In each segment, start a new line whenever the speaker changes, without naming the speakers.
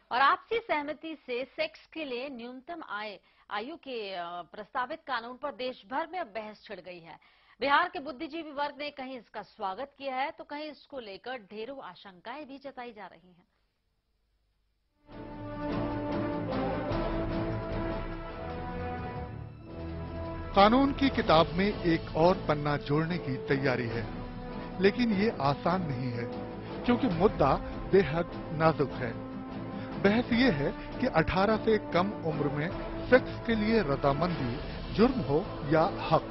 और आपसी सहमति से सेक्स के लिए न्यूनतम आयु के प्रस्तावित कानून पर देश भर में अब बहस छिड़ गई है। बिहार के बुद्धिजीवी वर्ग ने कहीं इसका स्वागत किया है तो कहीं इसको लेकर ढेरों आशंकाएं भी जताई जा रही हैं।
कानून की किताब में एक और पन्ना जोड़ने की तैयारी है, लेकिन ये आसान नहीं है क्योंकि मुद्दा बेहद नाजुक है। बहस ये है कि 18 से कम उम्र में सेक्स के लिए रजामंदी जुर्म हो या हक।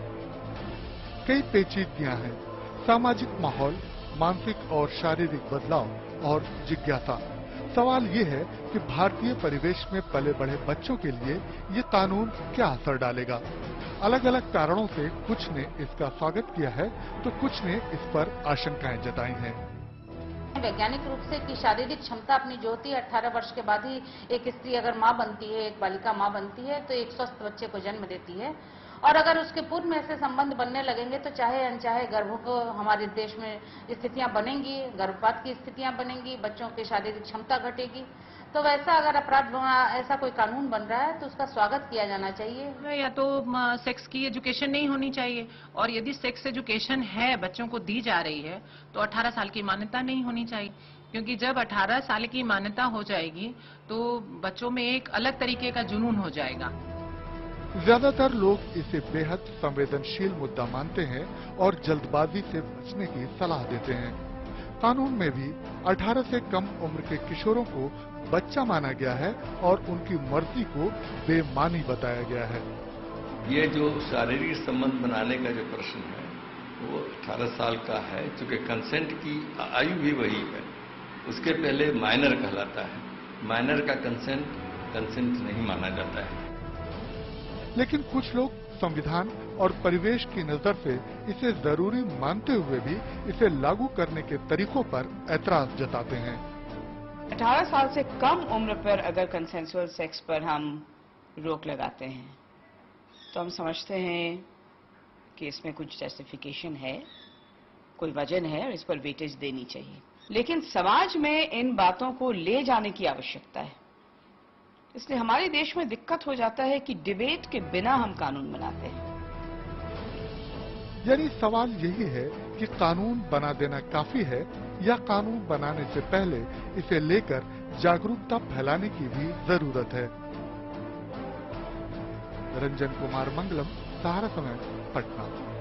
कई पेचीदगियां हैं, सामाजिक माहौल, मानसिक और शारीरिक बदलाव और जिज्ञासा। सवाल ये है कि भारतीय परिवेश में पले बढ़े बच्चों के लिए ये कानून क्या असर डालेगा। अलग अलग कारणों से कुछ ने इसका स्वागत किया है तो कुछ ने इस पर आशंकाएं जताई हैं।
वैज्ञानिक रूप से कि शारीरिक क्षमता अपनी जो होती है 18 वर्ष के बाद ही एक स्त्री अगर मां बनती है, एक बालिका मां बनती है तो एक स्वस्थ बच्चे को जन्म देती है। और अगर उसके पूर्व में ऐसे संबंध बनने लगेंगे तो चाहे अनचाहे गर्भों को हमारे देश में स्थितियां बनेंगी, गर्भपात की स्थितियां बनेंगी, बच्चों की शारीरिक क्षमता घटेगी। तो वैसा अगर अपराध ऐसा कोई कानून बन रहा है तो उसका स्वागत किया जाना चाहिए।
या तो सेक्स की एजुकेशन नहीं होनी चाहिए, और यदि सेक्स एजुकेशन है बच्चों को दी जा रही है तो 18 साल की मान्यता नहीं होनी चाहिए, क्योंकि जब 18 साल की मान्यता हो जाएगी तो बच्चों में एक अलग तरीके का जुनून हो जाएगा।
ज्यादातर लोग इसे बेहद संवेदनशील मुद्दा मानते हैं और जल्दबाजी से बचने की सलाह देते हैं। कानून में भी 18 से कम उम्र के किशोरों को बच्चा माना गया है और उनकी मर्जी को बेमानी बताया गया है।
ये जो शारीरिक संबंध बनाने का जो प्रश्न है वो 18 साल का है, क्योंकि कंसेंट की आयु भी वही है। उसके पहले माइनर कहलाता है, माइनर का कंसेंट नहीं माना जाता है।
लेकिन कुछ लोग संविधान और परिवेश की नजर से इसे जरूरी मानते हुए भी इसे लागू करने के तरीकों पर ऐतराज जताते हैं।
18 साल से कम उम्र पर अगर कंसेंसुअल सेक्स पर हम रोक लगाते हैं तो हम समझते हैं कि इसमें कुछ जस्टिफिकेशन है, कोई वजह है और इस पर वेटेज देनी चाहिए। लेकिन समाज में इन बातों को ले जाने की आवश्यकता है, इसलिए हमारे देश में दिक्कत हो जाता है कि डिबेट के बिना हम कानून बनाते हैं।
यानी सवाल यही है कि कानून बना देना काफी है या कानून बनाने से पहले इसे लेकर जागरूकता फैलाने की भी जरूरत है। रंजन कुमार मंगलम, सहारा समय, पटना।